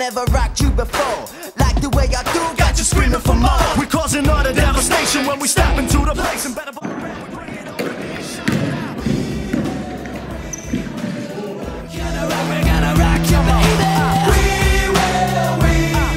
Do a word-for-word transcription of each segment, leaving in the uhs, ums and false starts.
never rocked you before. Like the way I do, got you screaming for more. We're causing utter devastation when we step into the place and better believe we bring it on. Gonna rock, we're gonna rock you, baby. We will, we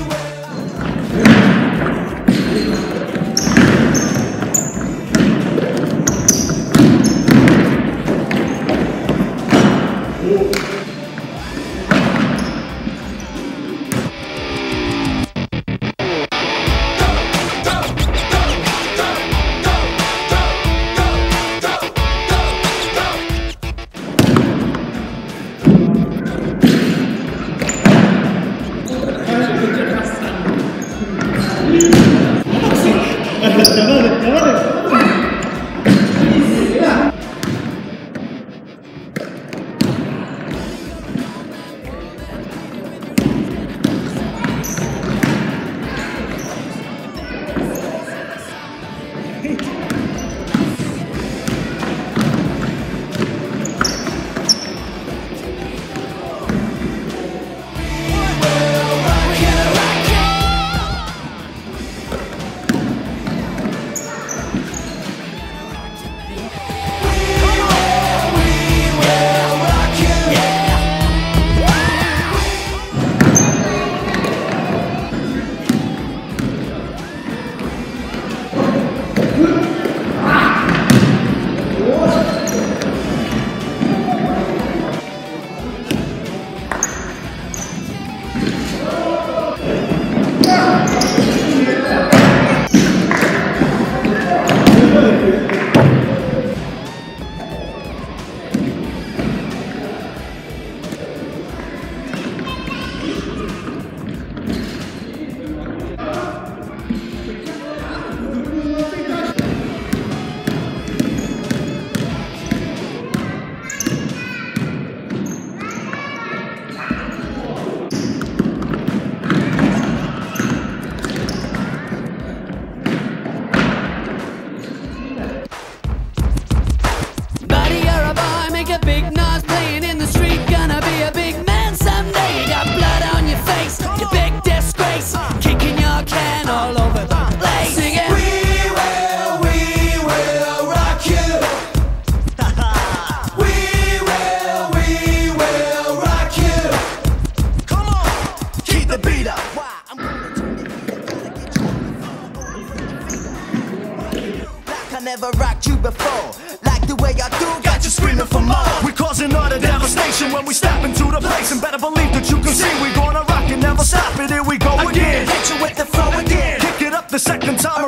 never rocked you before. Like the way I do, got you screaming for more. We're causing utter devastation when we step into the place, and better believe that you can see we're gonna rock and never stop it. Here we go again. Hit you with the flow again. Kick it up the second time.